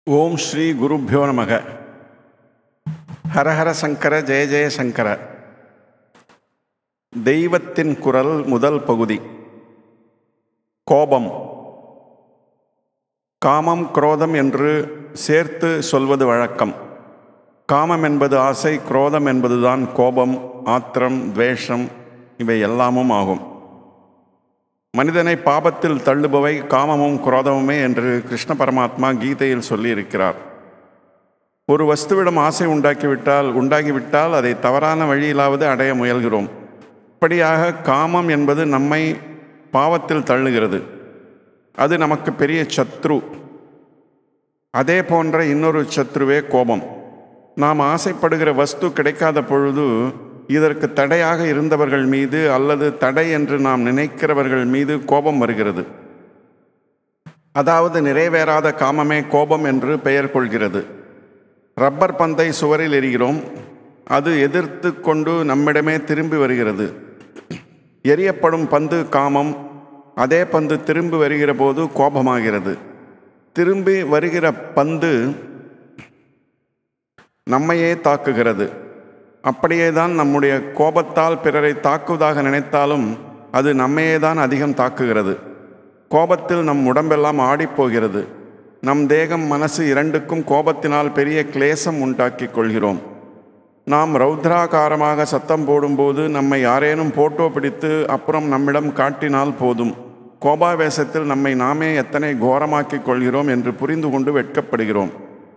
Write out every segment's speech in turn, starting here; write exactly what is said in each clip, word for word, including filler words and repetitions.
ஓம் ஸ்ரீ குருப்யோ நமக. ஹரஹர சங்கர, ஜெய ஜெய சங்கர. தெய்வத்தின் குரல் முதல் பகுதி. கோபம். காமம், குரோதம் என்று சேர்த்து சொல்வது வழக்கம். காமம் என்பது ஆசை, குரோதம் என்பதுதான் கோபம், ஆத்திரம், துவேஷம் இவை எல்லாமும் ஆகும். மனிதனை பாபத்தில் தள்ளுபவை காமமும் குரோதமுமே என்று கிருஷ்ண பரமாத்மா கீதையில் சொல்லியிருக்கிறார். ஒரு வஸ்துவிடம் ஆசை உண்டாக்கிவிட்டால் உண்டாகிவிட்டால் அதை தவறான வழியிலாவது அடைய முயல்கிறோம். இப்படியாக காமம் என்பது நம்மை பாவத்தில் தள்ளுகிறது. அது நமக்கு பெரிய சத்ரு. அதே போன்ற இன்னொரு சத்ருவே கோபம். நாம் ஆசைப்படுகிற வஸ்து கிடைக்காத பொழுது இதற்கு தடையாக இருந்தவர்கள் மீது அல்லது தடை என்று நாம் நினைக்கிறவர்கள் மீது கோபம் வருகிறது. அதாவது நிறைவேறாத காமமே கோபம் என்று பெயர் கொள்கிறது. ரப்பர் பந்தை சுவரில் எறிகிறோம். அது எதிர்த்து கொண்டு நம்மிடமே திரும்பி வருகிறது. எரியப்படும் பந்து காமம். அதே பந்து திரும்பி வருகிற போது கோபமாகிறது. திரும்பி வருகிற பந்து நம்மையே தாக்குகிறது. அப்படியே தான் நம்முடைய கோபத்தால் பிறரை தாக்குவதாக நினைத்தாலும் அது நம்மையே தான் அதிகம் தாக்குகிறது. கோபத்தில் நம் உடம்பெல்லாம் ஆடிப்போகிறது. நம் தேகம், மனசு இரண்டுக்கும் கோபத்தினால் பெரிய கிளேசம் உண்டாக்கி கொள்கிறோம். நாம் ரௌத்ராகாரமாக சத்தம் போடும்போது நம்மை யாரேனும் போட்டோ பிடித்து அப்புறம் நம்மிடம் காட்டினால் போதும், கோபாவேசத்தில் நம்மை நாமே எத்தனை கோரமாக்கி கொள்கிறோம் என்று புரிந்து கொண்டு வெட்கப்படுகிறோம்.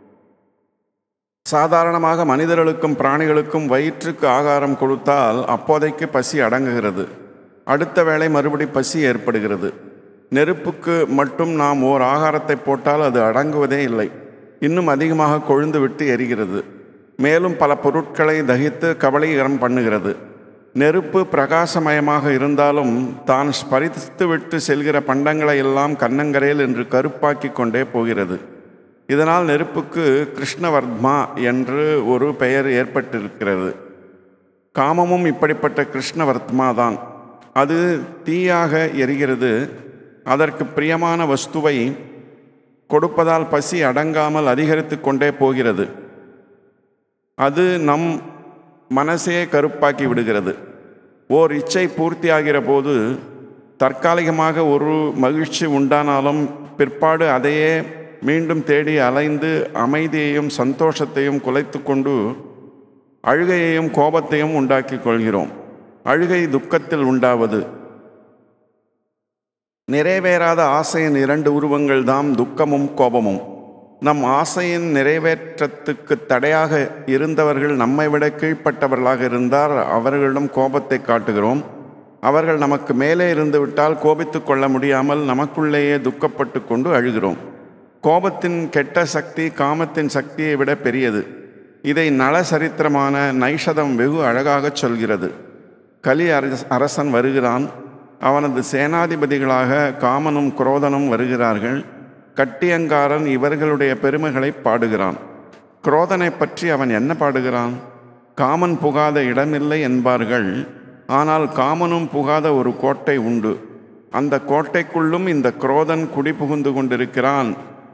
சாதாரணமாக மனிதர்களுக்கும் பிராணிகளுக்கும் வயிற்றுக்கு ஆகாரம் கொடுத்தால் அப்போதைக்கு பசி அடங்குகிறது. அடுத்த வேளை மறுபடி பசி ஏற்படுகிறது. நெருப்புக்கு மட்டும் நாம் ஓர் ஆகாரத்தை போட்டால் அது அடங்குவதே இல்லை. இன்னும் அதிகமாக கொழுந்து விட்டு எரிகிறது. மேலும் பல பொருட்களை தகித்து கபளீகரம் பண்ணுகிறது. நெருப்பு பிரகாசமயமாக இருந்தாலும் தான் ஸ்பரித்து விட்டு செல்கிற பண்டங்களை எல்லாம் கண்ணங்கரையில் என்று கருப்பாக்கி கொண்டே போகிறது. இதனால் நெருப்புக்கு கிருஷ்ணவர்மா என்று ஒரு பெயர் ஏற்பட்டிருக்கிறது. காமமும் இப்படிப்பட்ட கிருஷ்ணவர்மா தான். அது தீயாக எரிகிறது. அதற்கு பிரியமான வஸ்துவை கொடுப்பதால் பசி அடங்காமல் அதிகரித்து கொண்டே போகிறது. அது நம் மனசையே கருப்பாக்கி விடுகிறது. ஓர் இச்சை பூர்த்தியாகிற போது தற்காலிகமாக ஒரு மகிழ்ச்சி உண்டானாலும் பிற்பாடு அதையே மீண்டும் தேடி அலைந்து அமைதியையும் சந்தோஷத்தையும் குலைத்து கொண்டு அழுகையையும் கோபத்தையும் உண்டாக்கி கொள்கிறோம். அழுகை துக்கத்தில் உண்டாவது. நிறைவேறாத ஆசையின் இரண்டு உருவங்கள் தாம் துக்கமும் கோபமும். நம் ஆசையின் நிறைவேற்றத்துக்கு தடையாக இருந்தவர்கள் நம்மை விட கீழ்ப்பட்டவர்களாக இருந்தால் அவர்களிடம் கோபத்தை காட்டுகிறோம். அவர்கள் நமக்கு மேலே இருந்து விட்டால் கோபித்து கொள்ள முடியாமல் நமக்குள்ளேயே துக்கப்பட்டு கொண்டு அழுகிறோம். கோபத்தின் கெட்ட சக்தி காமத்தின் சக்தியை விட பெரியது. இதை நல சரித்திரமான நைஷதம் வெகு அழகாகச் சொல்கிறது. கலி அரசன் வருகிறான். அவனது சேனாதிபதிகளாக காமனும் குரோதனும் வருகிறார்கள். கட்டியங்காரன் இவர்களுடைய பெருமைகளை பாடுகிறான். குரோதனை பற்றி அவன் என்ன பாடுகிறான்? காமன் புகாத இடமில்லை என்பார்கள். ஆனால் காமனும் புகாத ஒரு கோட்டை உண்டு. அந்த கோட்டைக்குள்ளும் இந்த குரோதன் குடி புகுந்து கொண்டிருக்கிறான்.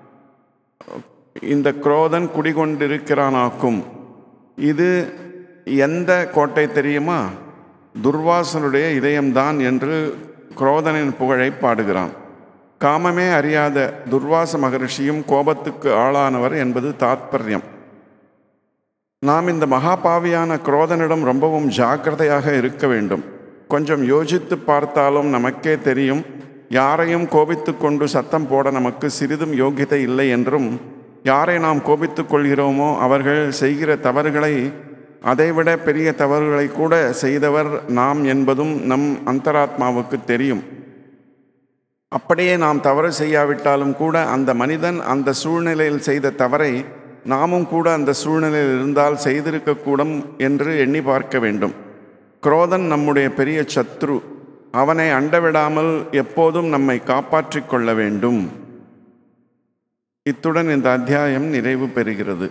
இந்த குரோதன் குடிகொண்டிருக்கிறானாக்கும். இது எந்த கோட்டை தெரியுமா? துர்வாசனுடைய இதயம்தான் என்று குரோதனின் புகழை பாடுகிறான். காமமே அறியாத துர்வாச மகரிஷியும் கோபத்துக்கு ஆளானவர் என்பது தாத்பரியம். நாம் இந்த மகாபாவியான குரோதனிடம் ரொம்பவும் ஜாக்கிரதையாக இருக்க வேண்டும். கொஞ்சம் யோசித்து பார்த்தாலும் நமக்கே தெரியும், யாரையும் கோபித்து கொண்டு சத்தம் போட நமக்கு சிறிதும் யோகியதை இல்லை என்றும், யாரை நாம் கோபித்து கொள்கிறோமோ அவர்கள் செய்கிற தவறுகளை, அதைவிட பெரிய தவறுகளை கூட செய்தவர் நாம் என்பதும் நம் அந்தராத்மாவுக்கு தெரியும். அப்படியே நாம் தவறு செய்யாவிட்டாலும் கூட அந்த மனிதன் அந்த சூழ்நிலையில் செய்த தவறை நாமும் கூட அந்த சூழ்நிலையில் இருந்தால் செய்திருக்கக்கூடும் என்று எண்ணி பார்க்க வேண்டும். குரோதன் நம்முடைய பெரிய சத்ரு. அவனை அண்டவிடாமல் எப்போதும் நம்மை காப்பாற்றிக் கொள்ள வேண்டும். இத்துடன் இந்த அத்தியாயம் நிறைவு பெறுகிறது.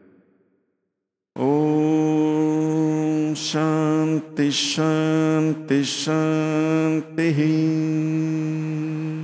ஓம் சாந்தி சாந்தி சாந்தி.